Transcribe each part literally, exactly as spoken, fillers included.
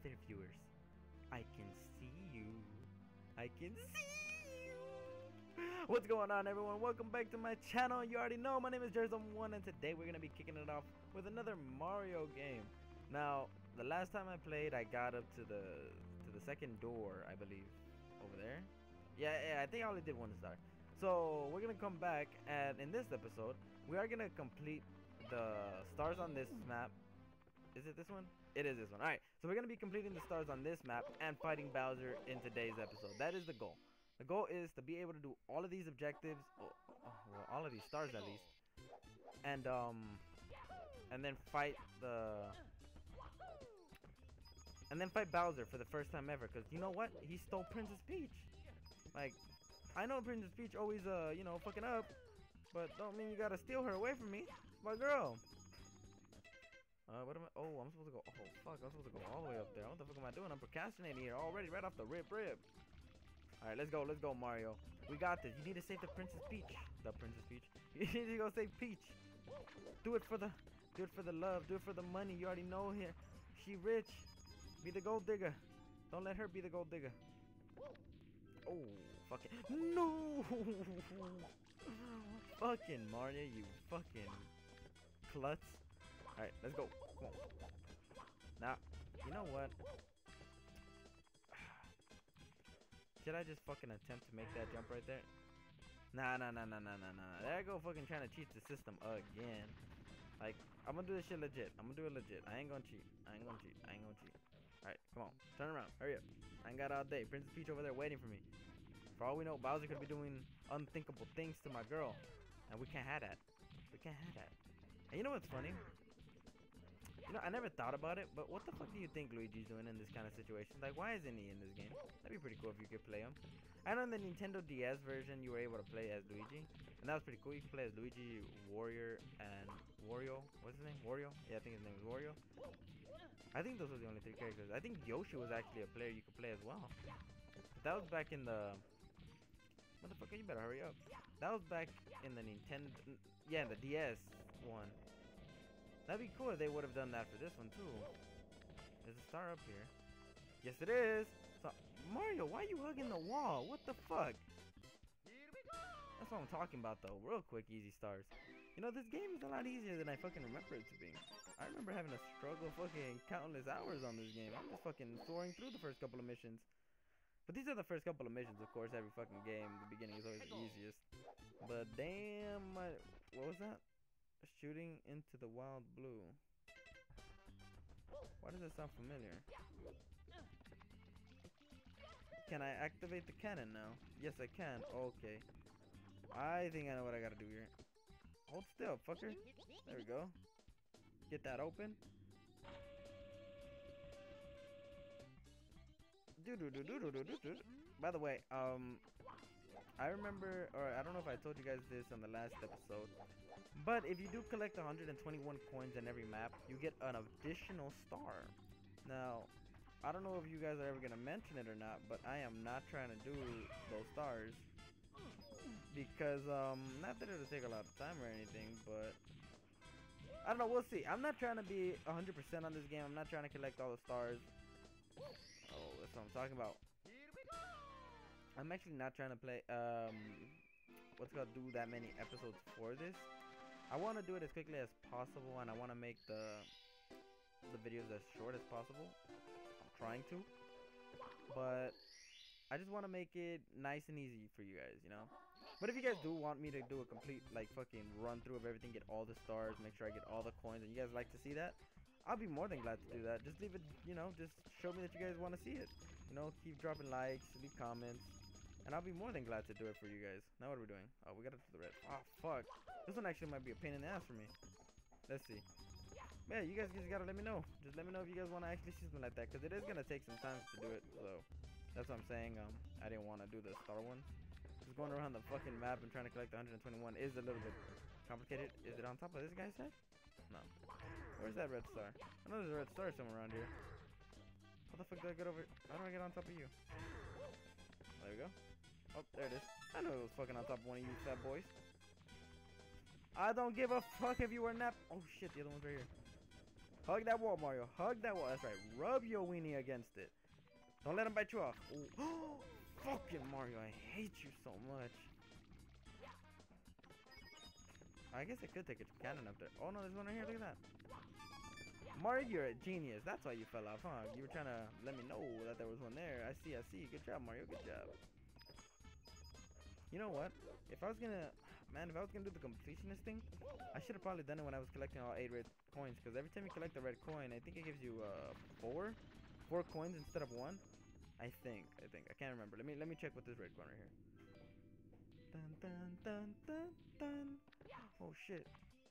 there, viewers. I can see you. I can see you. What's going on, everyone? Welcome back to my channel. You already know my name is Jersum one, and today we're gonna be kicking it off with another Mario game. Now, the last time I played, I got up to the to the second door, I believe, over there. Yeah, yeah, I think I only did one star. So we're gonna come back, and in this episode, we are gonna complete the stars on this map. Is it this one? It is this one. Alright, so we're going to be completing the stars on this map and fighting Bowser in today's episode. That is the goal. The goal is to be able to do all of these objectives, oh, oh, well, all of these stars at least, and um, and then fight the, and then fight Bowser for the first time ever. Because you know what? He stole Princess Peach. Like, I know Princess Peach always uh, you know, fucking up, but don't mean you gotta steal her away from me. My girl. Uh, what am I? Oh, I'm supposed to go. Oh, fuck. I'm supposed to go all the way up there. What the fuck am I doing? I'm procrastinating here already, right off the rip rip. Alright, let's go. Let's go, Mario. We got this. You need to save the Princess Peach. The Princess Peach. You need to go save Peach. Do it for the, do it for the love. Do it for the money. You already know here. She rich. Be the gold digger. Don't let her be the gold digger. Oh, fucking. No! Fucking Mario, you fucking klutz. Alright, let's go. Come on. Now, you know what? Should I just fucking attempt to make that jump right there? Nah, nah, nah, nah, nah, nah, nah. There I go fucking trying to cheat the system again. Like, I'm gonna do this shit legit. I'm gonna do it legit. I ain't gonna cheat. I ain't gonna cheat. I ain't gonna cheat. Alright, come on. Turn around. Hurry up. I ain't got all day. Princess Peach over there waiting for me. For all we know, Bowser could be doing unthinkable things to my girl. And we can't have that. We can't have that. And you know what's funny? You know, I never thought about it, but what the fuck do you think Luigi's doing in this kind of situation? Like, why isn't he in this game? That'd be pretty cool if you could play him. I know in the Nintendo D S version, you were able to play as Luigi. And that was pretty cool. You could play as Luigi, Warrior, and Wario. What's his name? Wario? Yeah, I think his name is Wario. I think those were the only three characters. I think Yoshi was actually a player you could play as well. But that was back in the... Motherfucker, you better hurry up. That was back in the Nintendo... Yeah, the D S one. That'd be cool if they would have done that for this one too. There's a star up here. Yes, it is. So, Mario, why are you hugging the wall? What the fuck? Here we go. That's what I'm talking about, though. Real quick, easy stars. You know, this game is a lot easier than I fucking remember it to be. I remember having to struggle fucking countless hours on this game. I'm just fucking soaring through the first couple of missions. But these are the first couple of missions, of course. Every fucking game, the beginning is always the easiest. But damn, my, what was that? Shooting into the wild blue. Why does that sound familiar? Can I activate the cannon now? Yes, I can. Okay. I think I know what I gotta do here. Hold still, fucker. There we go. Get that open. Do do do do do do do do. By the way, um, I remember, or I don't know if I told you guys this on the last episode, but if you do collect one hundred twenty-one coins in every map, you get an additional star. Now, I don't know if you guys are ever gonna mention it or not, but I am not trying to do those stars because, um, not that it'll take a lot of time or anything, but I don't know. We'll see. I'm not trying to be one hundred percent on this game. I'm not trying to collect all the stars. Oh, that's what I'm talking about. Here we go. I'm actually not trying to play, um, what's gonna do that many episodes for this. I want to do it as quickly as possible, and I want to make the the videos as short as possible. I'm trying to, but I just want to make it nice and easy for you guys, you know. But if you guys do want me to do a complete, like, fucking run through of everything, get all the stars, make sure I get all the coins, and you guys like to see that, I'll be more than glad to do that. Just leave it, you know, just show me that you guys want to see it. You know, keep dropping likes, leave comments, and I'll be more than glad to do it for you guys. Now what are we doing? Oh, we got it to the red. Oh, fuck. This one actually might be a pain in the ass for me. Let's see. Yeah, you guys just gotta let me know. Just let me know if you guys want to actually see something like that, because it is gonna take some time to do it. So that's what I'm saying. Um, I didn't want to do the star one. Just going around the fucking map and trying to collect one hundred twenty-one is a little bit complicated. Is it on top of this guy's head? No. Where's that red star? I know there's a red star somewhere around here. How the fuck do I get over? How do I get on top of you? There we go. Oh, there it is. I know it was fucking on top of one of you fat boys. I don't give a fuck if you were nap. Oh shit, the other one's right here. Hug that wall, Mario. Hug that wall. That's right. Rub your weenie against it. Don't let him bite you off. Ooh. Fucking Mario, I hate you so much. I guess I could take a cannon up there. Oh no, there's one right here. Look at that. Mario, you're a genius. That's why you fell off, huh? You were trying to let me know that there was one there. I see, I see. Good job, Mario. Good job. You know what? If I was gonna, man, if I was gonna do the completionist thing, I should have probably done it when I was collecting all eight red coins. Because every time you collect a red coin, I think it gives you uh four, four coins instead of one. I think, I think, I can't remember. Let me let me check with this red coin right here. Dun dun dun dun dun. Oh shit.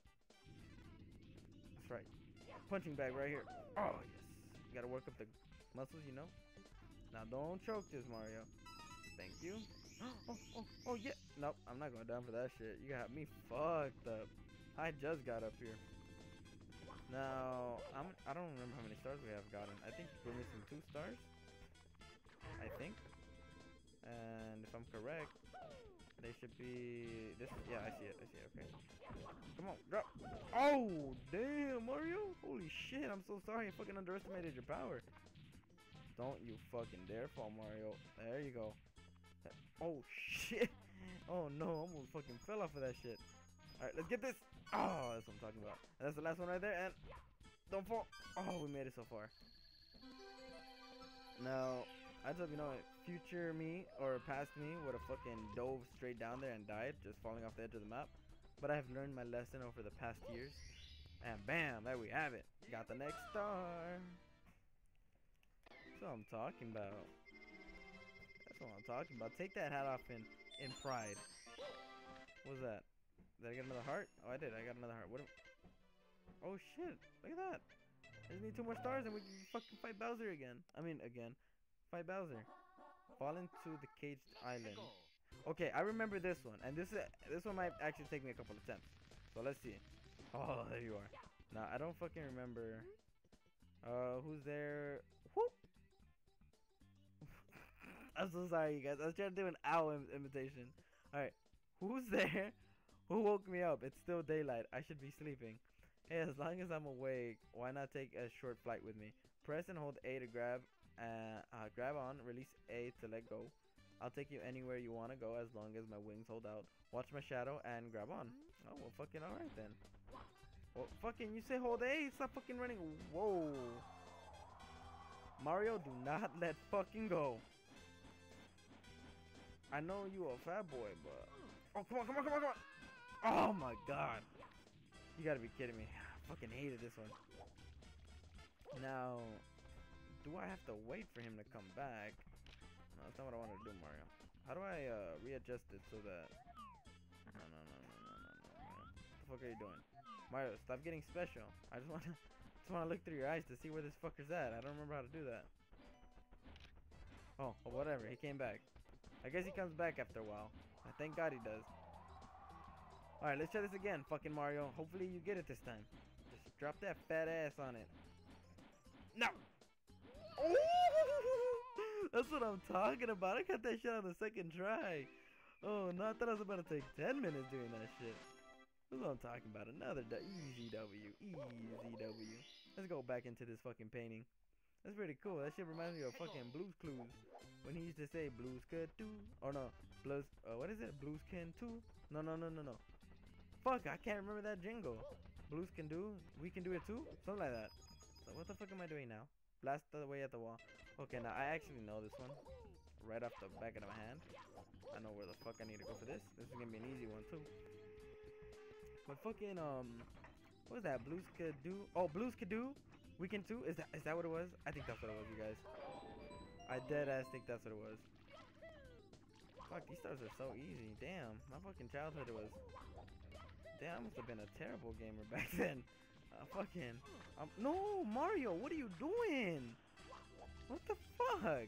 That's right. Punching bag right here. Oh yes. You gotta work up the muscles, you know. Now don't choke this, Mario. Thank you. Oh oh oh yeah. Nope, I'm not going down for that shit. You got me fucked up. I just got up here. Now I'm I don't remember how many stars we have gotten. I think we're missing two stars. I think, and if I'm correct, they should be this. Yeah, I see it. I see it. Okay, come on, drop. Oh, damn, Mario! Holy shit! I'm so sorry. I fucking underestimated your power. Don't you fucking dare fall, Mario. There you go. Oh shit! Oh no! Almost fucking fell off of that shit. All right, let's get this. Oh, that's what I'm talking about. And that's the last one right there. And don't fall. Oh, we made it so far. Now. I just hope you know it. Future me or past me would have fucking dove straight down there and died, just falling off the edge of the map. But I have learned my lesson over the past years, and bam, there we have it. Got the next star. That's what I'm talking about. That's what I'm talking about. Take that hat off in in pride. What was that? Did I get another heart? Oh, I did. I got another heart. What? Am oh shit! Look at that. I just need two more stars and we can fucking fight Bowser again. I mean, again. Fight Bowser. Fall into the caged island. Okay, I remember this one, and this is this one might actually take me a couple of attempts. So let's see. Oh, there you are. Now I don't fucking remember. Uh, who's there? Whoop. I'm so sorry, you guys. I was trying to do an owl im imitation. All right, who's there? Who woke me up? It's still daylight. I should be sleeping. Hey, as long as I'm awake, why not take a short flight with me? Press and hold A to grab. Uh, uh, grab on, release A to let go. I'll take you anywhere you want to go as long as my wings hold out. Watch my shadow and grab on. Oh, well, fucking alright then. Well, fucking, you say hold A, stop fucking running. Whoa. Mario, do not let fucking go. I know you a fat boy, but... Oh, come on, come on, come on, come on. Oh, my God. You gotta be kidding me. I fucking hated this one. Now... do I have to wait for him to come back? No, that's not what I wanted to do, Mario. How do I uh, readjust it so that... No, no, no, no, no, no, no, Mario. What the fuck are you doing? Mario, stop getting special. I just want to just want to look through your eyes to see where this fucker's at. I don't remember how to do that. Oh, well, whatever. He came back. I guess he comes back after a while. I thank God he does. Alright, let's try this again, fucking Mario. Hopefully you get it this time. Just drop that fat ass on it. No! Oh, that's what I'm talking about. I got that shit on the second try. Oh, no, I thought I was about to take ten minutes doing that shit. That's what I'm talking about. Another d easy W. Easy W. Let's go back into this fucking painting. That's pretty cool. That shit reminds me of fucking Blue's Clues. When he used to say Blues could do. Or no. Blues. Uh, what is it? Blues can too? No, no, no, no, no. Fuck, I can't remember that jingle. Blues can do. We can do it too? Something like that. So what the fuck am I doing now? Blast away at the wall. Okay, now I actually know this one. Right off the back of my hand. I know where the fuck I need to go for this. This is gonna be an easy one too. But fucking um what was that? Blues could do oh Blues could do? We can too? Is that is that what it was? I think that's what it was, you guys. I dead ass think that's what it was. Fuck, these stars are so easy. Damn, my fucking childhood was damn, I must have been a terrible gamer back then. Uh, fucking um, no, Mario, what are you doing? What the fuck?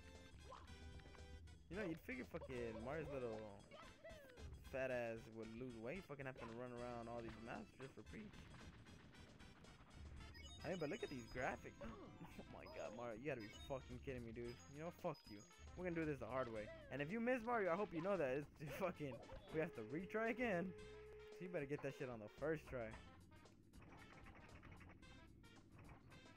You know, you'd figure fucking Mario's little fat ass would lose weight, fucking having to run around all these maps just for free. I mean, but look at these graphics. Oh my god, Mario, you gotta be fucking kidding me, dude. You know, fuck you. We're gonna do this the hard way. And if you miss Mario, I hope you know that. It's fucking, we have to retry again. So you better get that shit on the first try.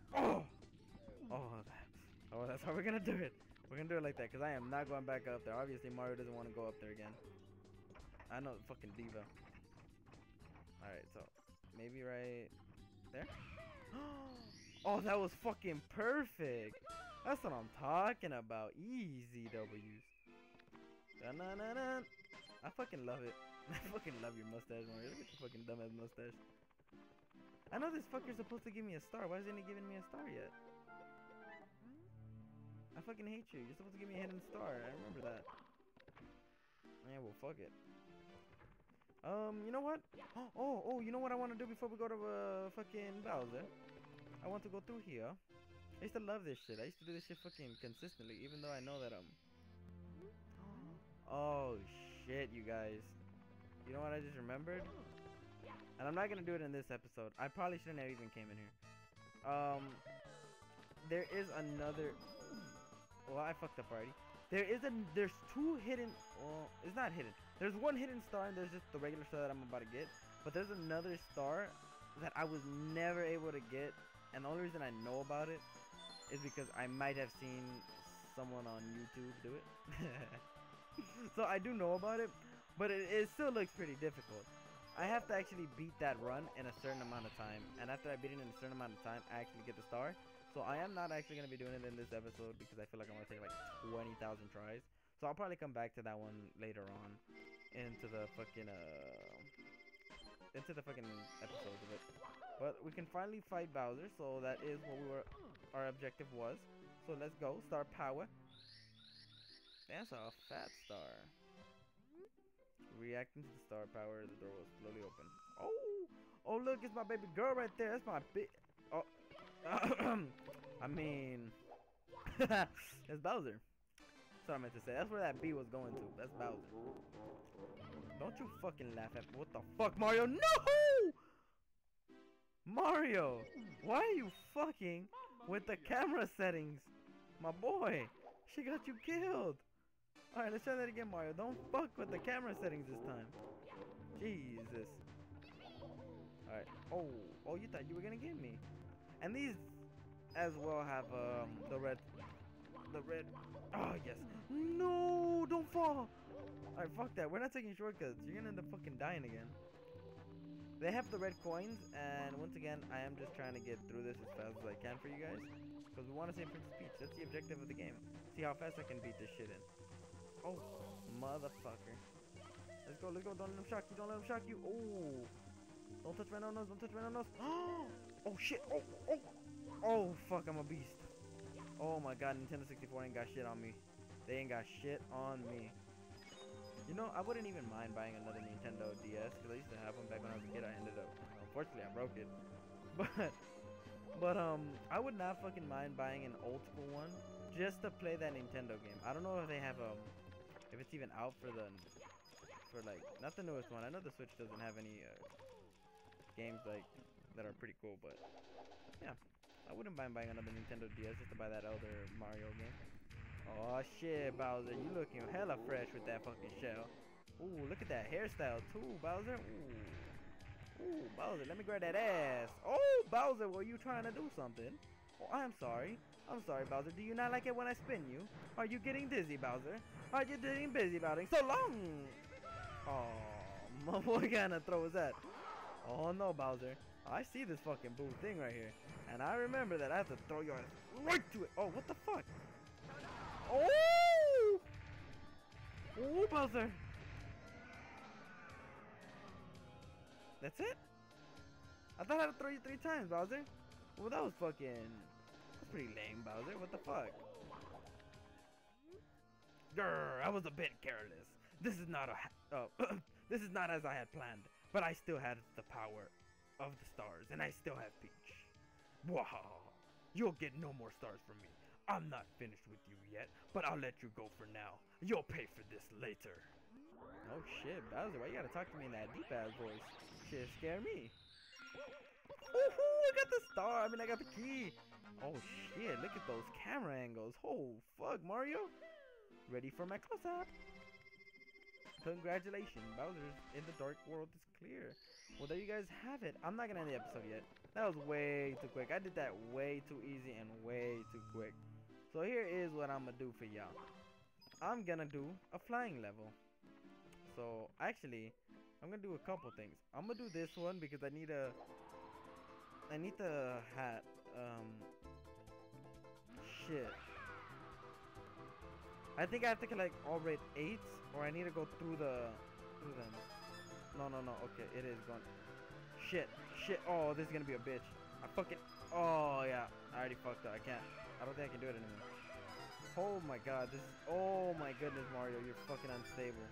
Oh! Oh, that, oh, that's how we're gonna do it. We're gonna do it like that, because I am not going back up there. Obviously, Mario doesn't want to go up there again. I know, fucking diva. Alright, so, maybe right there? Oh, that was fucking perfect. That's what I'm talking about. Easy W's. Dun-dun-dun-dun. I fucking love it. I fucking love your mustache, Mario. Look at your fucking dumbass mustache. I know this fucker's supposed to give me a star. Why isn't he giving me a star yet? I fucking hate you. You're supposed to give me a hidden star. I remember that. Yeah, well, fuck it. Um, you know what? Oh, oh, oh, you know what I want to do before we go to uh, fucking Bowser? I want to go through here. I used to love this shit. I used to do this shit fucking consistently, even though I know that um. Oh shit, you guys. You know what I just remembered? And I'm not gonna do it in this episode. I probably shouldn't have even came in here. Um, there is another. Well, I fucked up already. There is a. There's two hidden. Well, it's not hidden. There's one hidden star, and there's just the regular star that I'm about to get. But there's another star that I was never able to get, and the only reason I know about it is because I might have seen someone on YouTube do it. So I do know about it, but it, it still looks pretty difficult. I have to actually beat that run in a certain amount of time, and after I beat it in a certain amount of time, I actually get the star. So I am not actually going to be doing it in this episode because I feel like I'm going to take like twenty thousand tries. So I'll probably come back to that one later on into the fucking uh into the fucking episodes of it. But we can finally fight Bowser, so that is what we were our objective was. So let's go. Star power. That's a fat star. Reacting to the star power, the door will slowly open. Oh, oh look, it's my baby girl right there. That's my big. Oh, I mean, it's Bowser. That's what I meant to say. That's where that B was going to. That's Bowser. Don't you fucking laugh at me. What the fuck, Mario? No! Mario, why are you fucking with the camera settings? My boy, she got you killed. Alright, let's try that again, Mario. Don't fuck with the camera settings this time. Jesus. Alright. Oh, oh, you thought you were gonna get me. And these as well have um the red, the red. Oh yes. No, don't fall. Alright, fuck that. We're not taking shortcuts. You're gonna end up fucking dying again. They have the red coins, and once again, I am just trying to get through this as fast as I can for you guys, because we want to save Princess Peach. That's the objective of the game. See how fast I can beat this shit in. Oh, motherfucker. Let's go, let's go. Don't let him shock you. Don't let him shock you. Oh. Don't touch my nose. Don't touch my nose. Oh, shit. Oh, oh. Oh, fuck. I'm a beast. Oh, my God. Nintendo sixty-four ain't got shit on me. They ain't got shit on me. You know, I wouldn't even mind buying another Nintendo D S, because I used to have one back when I was a kid. I ended up, unfortunately, I broke it. But, but, um, I would not fucking mind buying an old school one just to play that Nintendo game. I don't know if they have, um, if it's even out for the, for like, not the newest one. I know the Switch doesn't have any, uh, games, like, that are pretty cool, but, yeah. I wouldn't mind buying another Nintendo D S just to buy that elder Mario game. Oh shit, Bowser, you looking hella fresh with that fucking shell. Ooh, look at that hairstyle too, Bowser. Ooh, ooh, Bowser, let me grab that ass. Oh, Bowser, were you trying to do something? Oh, I'm sorry. I'm sorry, Bowser. Do you not like it when I spin you? Are you getting dizzy, Bowser? Are you getting busy, Bowser? So long. Oh, my boy kind of throw his at. Oh no, Bowser. I see this fucking blue thing right here, and I remember that I have to throw your ass right to it. Oh, what the fuck? Oh! Oh, Bowser! That's it? I thought I had to throw you three times, Bowser. Well, that was fucking... That's pretty lame, Bowser. What the fuck? Grr, I was a bit careless. This is not a... Oh, this is not as I had planned. But I still had the power of the stars, and I still have Peach. Wow. You'll get no more stars from me. I'm not finished with you yet, but I'll let you go for now. You'll pay for this later. Oh shit, Bowser, why you gotta talk to me in that deep ass voice? Shit, scare me. Woohoo, I got the star, I mean I got the key. Oh shit, look at those camera angles. Oh fuck, Mario. Ready for my close-up. Congratulations, Bowser's in the Dark World is clear. Well, there you guys have it. I'm not gonna end the episode yet. That was way too quick. I did that way too easy and way too quick. So here is what I'm gonna do for y'all. I'm gonna do a flying level. So actually, I'm gonna do a couple things. I'm gonna do this one because I need a, I need the hat. Um, shit. I think I have to collect all red eights, or I need to go through the, through them. No, no, no. Okay, it is gone. Shit, shit. Oh, this is gonna be a bitch. I fucking. Oh yeah, I already fucked up. I can't. I don't think I can do it anymore. Oh my god, this is. Oh my goodness, Mario, you're fucking unstable.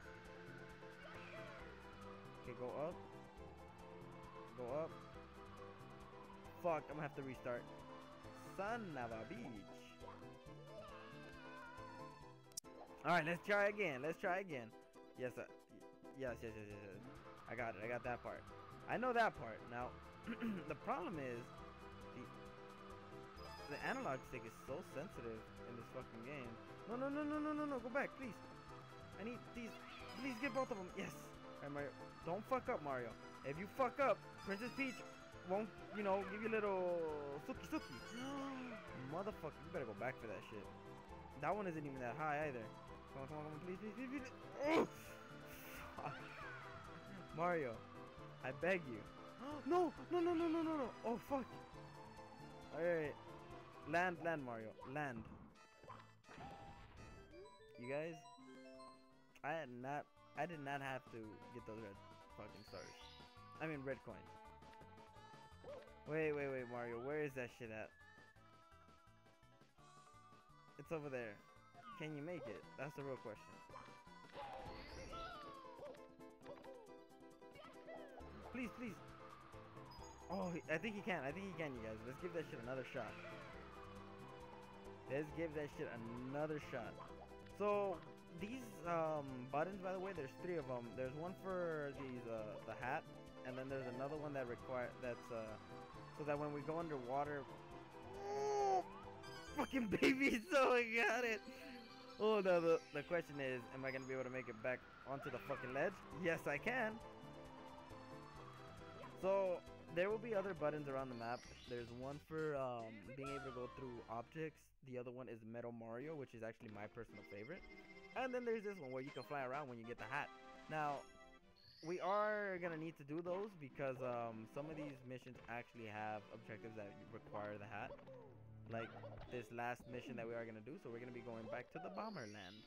Okay, go up. Go up. Fuck, I'm gonna have to restart. Son of a beach. Alright, let's try again. Let's try again. Yes, uh, yes, yes, yes, yes, yes. I got it. I got that part. I know that part. Now, the problem is the the analog stick is so sensitive in this fucking game. No, no, no, no, no, no, no. Go back, please. I need these. Please get both of them. Yes. Alright, Mario. Don't fuck up, Mario. If you fuck up, Princess Peach won't, you know, give you a little suki suki. Motherfucker, you better go back for that shit. That one isn't even that high either. Come on, come on, come on, please, please, please, please. Oh! Fuck. Mario, I beg you. No, no, no, no, no, no, no. Oh, fuck. Alright. Land, land, Mario. Land. You guys, I had not, I did not have to get those red fucking stars. I mean, red coins. Wait, wait, wait, Mario. Where is that shit at? It's over there. Can you make it? That's the real question. Please, please. Oh, I think he can. I think he can, you guys. Let's give that shit another shot. Let's give that shit another shot. So, these um, buttons, by the way, there's three of them. There's one for these uh, the hat, and then there's another one that require that's uh, so that when we go underwater. Oh, fucking baby! So I got it. Oh no, the the question is, am I gonna be able to make it back onto the fucking ledge? Yes, I can. So there will be other buttons around the map. There's one for um, being able to go through objects. The other one is Metal Mario, which is actually my personal favorite. And then there's this one where you can fly around when you get the hat. Now, we are going to need to do those because um, some of these missions actually have objectives that require the hat. Like this last mission that we are going to do. So we're going to be going back to the Bomberland.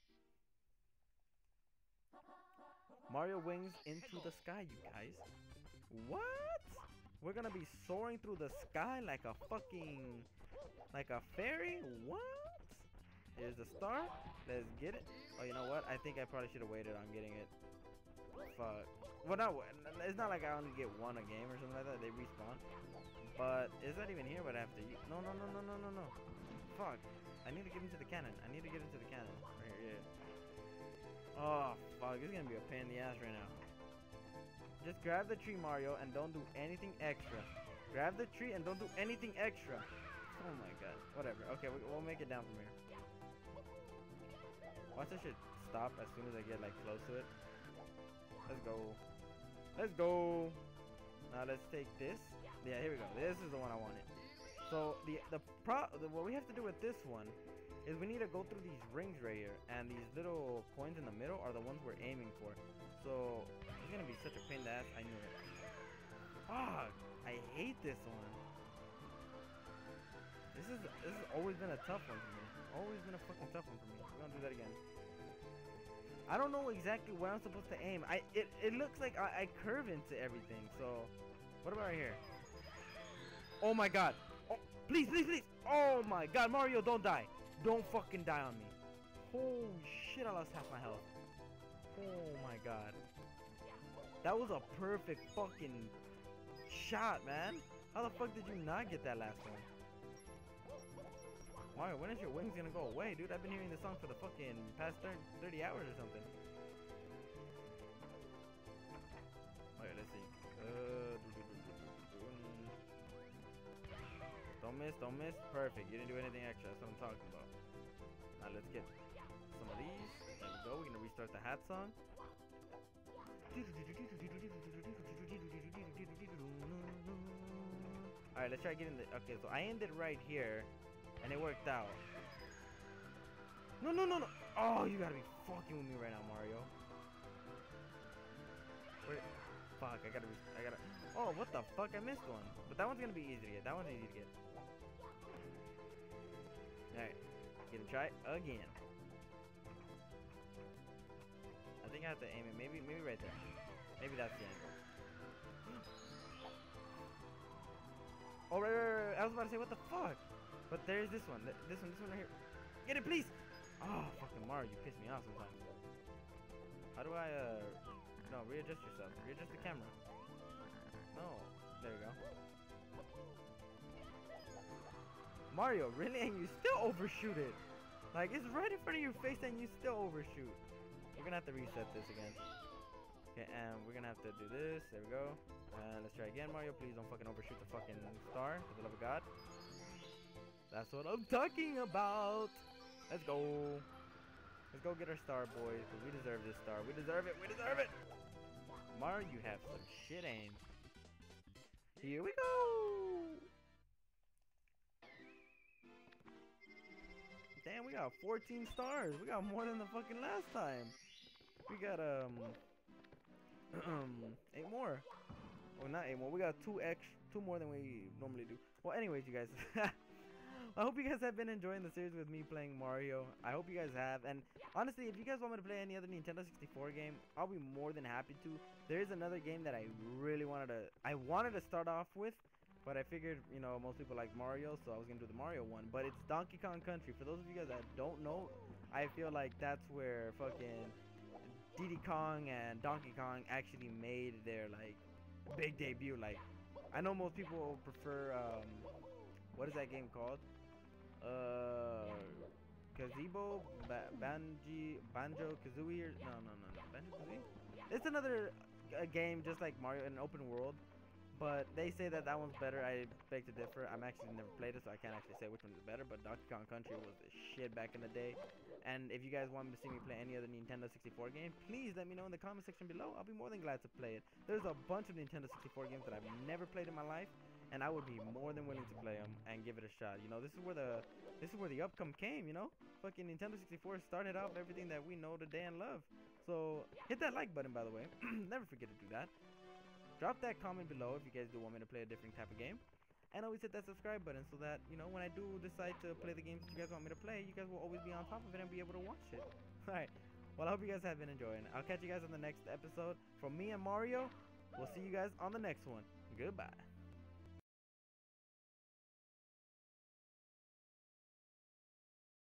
Mario wings into the sky, you guys. What? We're going to be soaring through the sky like a fucking... like a fairy? What? Here's the star. Let's get it. Oh, you know what? I think I probably should have waited on getting it. Fuck. Well, not. It's not like I only get one a game or something like that. They respawn. But is that even here? But I have to use. No, no, no, no, no, no, no. Fuck. I need to get into the cannon. I need to get into the cannon. Right here. Yeah. Oh, fuck. This is gonna be a pain in the ass right now. Just grab the tree, Mario, and don't do anything extra. Grab the tree and don't do anything extra. Oh my god. Whatever. Okay, we, we'll make it down from here. Watch that shit stop as soon as I get like close to it. Let's go. Let's go. Now let's take this. Yeah, here we go. This is the one I wanted. So the the pro the, what we have to do with this one is we need to go through these rings right here, and these little coins in the middle are the ones we're aiming for. So it's gonna be such a pain in the ass. I knew it. Fuck! I hate this one. This is this has always been a tough one for me. Always been a fucking tough one for me. We're gonna do that again. I don't know exactly where I'm supposed to aim. I it it looks like I, I curve into everything. So what about right here? Oh my god! Oh, please, please, please! Oh my god, Mario, don't die! Don't fucking die on me! Holy shit! I lost half my health. Oh my god! That was a perfect fucking shot, man. How the fuck did you not get that last one? Mario, when is your wings gonna go away, dude? I've been hearing this song for the fucking past thirty hours or something. Alright, let's see. Uh, don't miss, don't miss. Perfect. You didn't do anything extra. That's what I'm talking about. Now let's get some of these. There we go. We're gonna restart the hat song. Alright, let's try getting the... Okay, so I ended right here, and it worked out. No, no, no, no! Oh, you gotta be fucking with me right now, Mario. Where... Fuck, I gotta be... I gotta... Oh, what the fuck? I missed one. But that one's gonna be easy to get. That one's easy to get. Alright. Gonna try again. I think I have to aim it. Maybe, maybe right there. Maybe that's the angle. Oh, right, right, right. I was about to say, what the fuck? But there's this one. Th this one, this one right here. Get it, please! Oh, fucking Mario, you piss me off sometimes. How do I, uh... No, readjust yourself. Readjust the camera. No. There you go. Mario, really? And you still overshoot it. Like, it's right in front of your face and you still overshoot. We're gonna have to reset this again. Okay, and we're gonna have to do this. There we go. And let's try again, Mario. Please don't fucking overshoot the fucking star. For the love of God. That's what I'm talking about. Let's go. Let's go get our star, boys. Because we deserve this star. We deserve it. We deserve it. Mario, you have some shit aim. Here we go. Damn, we got fourteen stars. We got more than the fucking last time. We got, um... eight more. Well, not eight more. We got two X, two more than we normally do. Well, anyways, you guys. I hope you guys have been enjoying the series with me playing Mario. I hope you guys have. And honestly, if you guys want me to play any other Nintendo sixty-four game, I'll be more than happy to. There is another game that I really wanted to... I wanted to start off with, but I figured, you know, most people like Mario, so I was going to do the Mario one. But it's Donkey Kong Country. For those of you guys that don't know, I feel like that's where fucking Diddy Kong and Donkey Kong actually made their, like, big debut. Like, I know most people prefer, um, what is that game called? Uh, Gazebo, ba Banji, Banjo Kazooie, or no, no, no, no, Banjo Kazooie. It's another uh, game just like Mario, in an open world, but they say that that one's better. I beg to differ. I'm actually never played it, so I can't actually say which one is better. But Donkey Kong Country was the shit back in the day. And if you guys want me to see me play any other Nintendo sixty-four game, please let me know in the comment section below. I'll be more than glad to play it. There's a bunch of Nintendo sixty-four games that I've never played in my life, and I would be more than willing to play them and give it a shot. You know, this is where the this is where the upcome came. You know, fucking Nintendo sixty-four started off everything that we know today and love. So hit that like button, by the way. Never forget to do that. Drop that comment below if you guys do want me to play a different type of game. And always hit that subscribe button so that, you know, when I do decide to play the games that you guys want me to play, you guys will always be on top of it and be able to watch it. Alright, well, I hope you guys have been enjoying. I'll catch you guys on the next episode. From me and Mario, we'll see you guys on the next one. Goodbye.